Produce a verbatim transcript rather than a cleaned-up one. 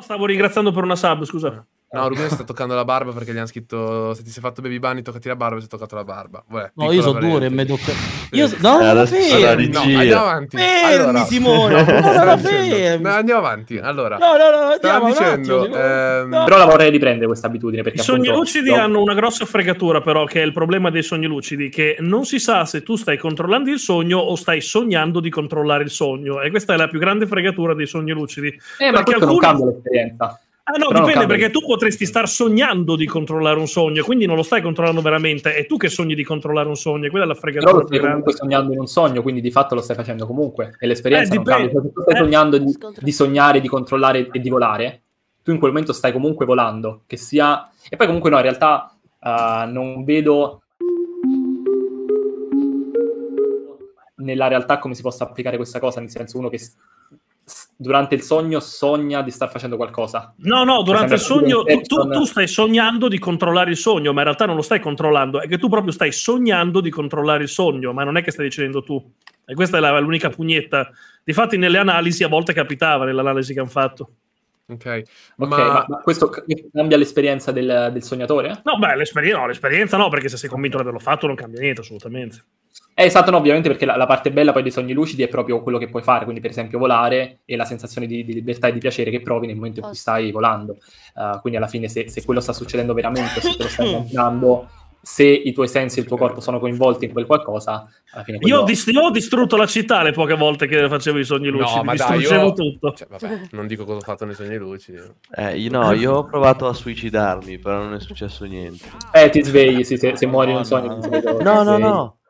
stavo ringraziando per una sub, scusa. No, Rubino sta toccando la barba perché gli hanno scritto se ti sei fatto baby bunny toccati la barba e si è toccato la barba. Uè, no, io sono duro e mi tocca... Io so... No, allora, fermi! No, andiamo avanti. Fermi, allora, Simone! No, fermi! No, andiamo avanti. Allora, no, no, no, andiamo dicendo, attimo, ehm... no. Però la vorrei riprendere questa abitudine. Perché I sogni appunto, lucidi no. hanno una grossa fregatura, però, che è il problema dei sogni lucidi, che non si sa se tu stai controllando il sogno o stai sognando di controllare il sogno. E questa è la più grande fregatura dei sogni lucidi. Eh, ma questo alcuni... non cambia l'esperienza. Ah no, però dipende, perché tu potresti star sognando di controllare un sogno, quindi non lo stai controllando veramente, è tu che sogni di controllare un sogno, quella è la fregatura. Però lo stai comunque sognando in un sogno, quindi di fatto lo stai facendo comunque, e l'esperienza eh, non cambia. Se tu stai eh. sognando di, di sognare, di controllare e di volare, tu in quel momento stai comunque volando, che sia... E poi comunque no, in realtà uh, non vedo nella realtà come si possa applicare questa cosa, nel senso uno che... durante il sogno sogna di star facendo qualcosa. No, no, durante il sogno tu, tu, tu stai sognando di controllare il sogno, ma in realtà non lo stai controllando, è che tu proprio stai sognando di controllare il sogno, ma non è che stai dicendo tu. E questa è l'unica pugnetta. Difatti nelle analisi a volte capitava, nell'analisi che hanno fatto. Ok, ma... ma... ma, ma questo cambia l'esperienza del, del sognatore? No, beh, l'esperienza no, l'esperienza no, perché se sei convinto di averlo fatto non cambia niente, assolutamente. Eh, esatto, no, ovviamente perché la, la parte bella poi dei sogni lucidi è proprio quello che puoi fare, quindi per esempio volare e la sensazione di, di libertà e di piacere che provi nel momento in cui stai volando. Uh, quindi alla fine se, se quello sta succedendo veramente, se te lo stai immaginando, se i tuoi sensi e il tuo corpo sono coinvolti in quel qualcosa, alla fine quello... io, ho dist- io ho distrutto la città le poche volte che facevo i sogni lucidi, no, ma distruggevo dai, io... tutto. Cioè, vabbè, non dico cosa ho fatto nei sogni lucidi. Eh, io, no, io ho provato a suicidarmi, però non è successo niente. Eh, ti svegli, sì, se, se muori in un sogno. No, no, no.